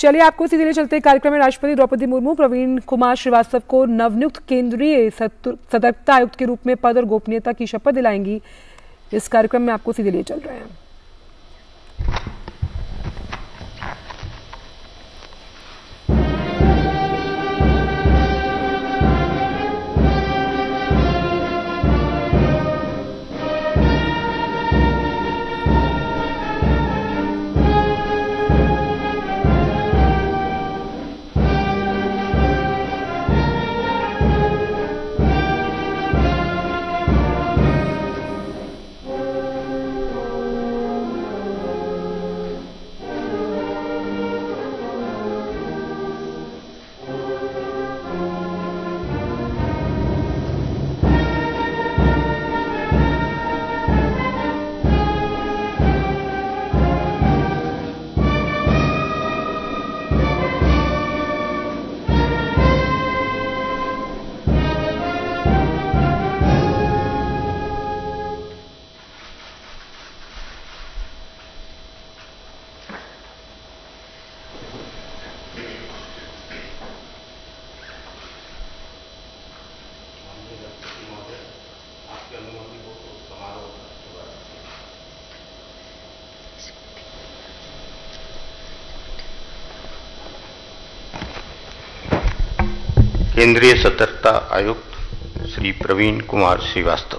चलिए आपको सीधे ले चलते कार्यक्रम में राष्ट्रपति द्रौपदी मुर्मू प्रवीण कुमार श्रीवास्तव को नवनियुक्त केंद्रीय सतर्कता आयुक्त के रूप में पद और गोपनीयता की शपथ दिलाएंगी। इस कार्यक्रम में आपको सीधे ले चल रहे हैं। केंद्रीय सतर्कता आयुक्त श्री प्रवीण कुमार श्रीवास्तव।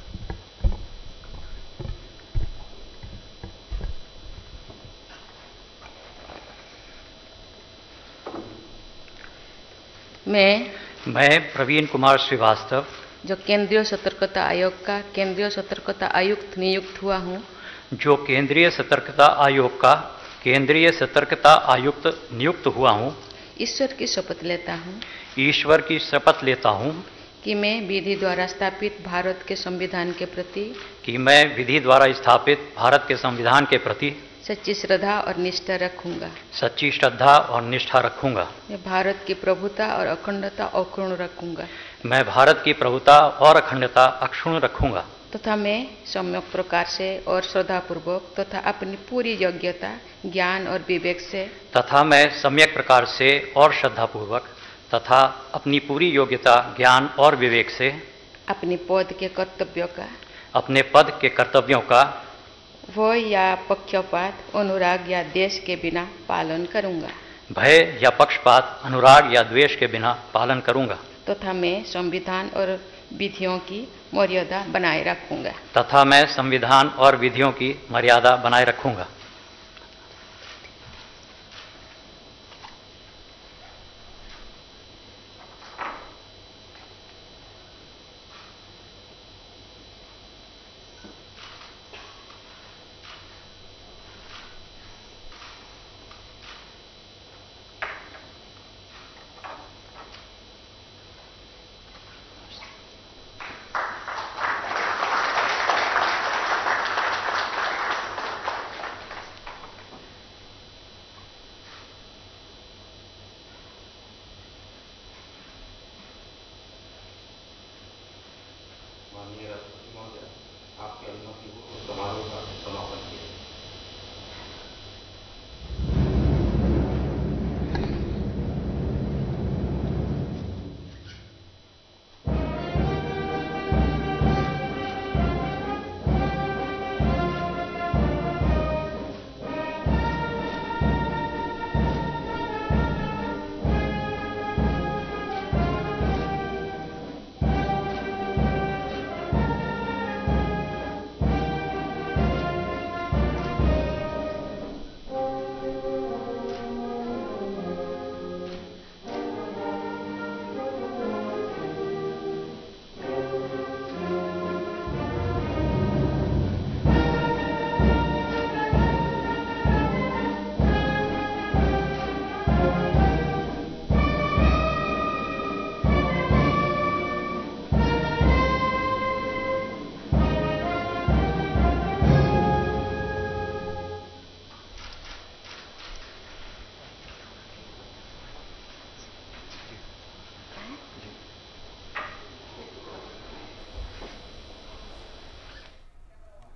मैं प्रवीण कुमार श्रीवास्तव जो केंद्रीय सतर्कता आयोग का केंद्रीय सतर्कता आयुक्त नियुक्त हुआ हूँ, जो केंद्रीय सतर्कता आयोग का केंद्रीय सतर्कता आयुक्त नियुक्त हुआ हूँ, ईश्वर की शपथ लेता हूँ ईश्वर की शपथ लेता हूँ कि मैं विधि द्वारा स्थापित भारत के संविधान के प्रति सच्ची श्रद्धा और निष्ठा रखूंगा। मैं भारत की प्रभुता और अखंडता अक्षुण्ण रखूंगा तथा मैं सम्यक प्रकार से और श्रद्धापूर्वक तथा अपनी पूरी योग्यता ज्ञान और विवेक से अपने पद के कर्तव्यों का भय या पक्षपात अनुराग या द्वेष के बिना पालन करूंगा तथा मैं संविधान और विधियों की मर्यादा बनाए रखूंगा।